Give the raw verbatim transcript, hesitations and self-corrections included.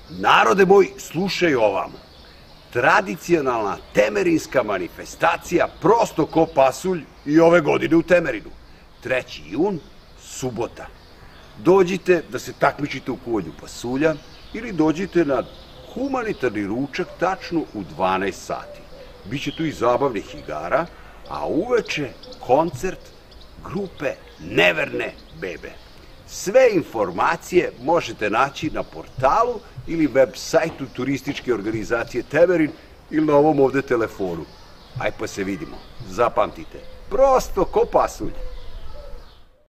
Narode moj, slušaj ovamo. Tradicionalna temerinska manifestacija prosto ko pasulj i ove godine u Temerinu. treći jun, subota. Dođite da se takmičite u kuvanju pasulja ili dođite na humanitarni ručak tačno u dvanaest sati. Biće tu i zabavnih igara, a uveče koncert grupe Neverne bebe. Sve informacije možete naći na portalu ili web sajtu turističke organizacije Temerin ili na ovom ovde telefonu. Aj pa se vidimo. Zapamtite, prosto ko pasulj.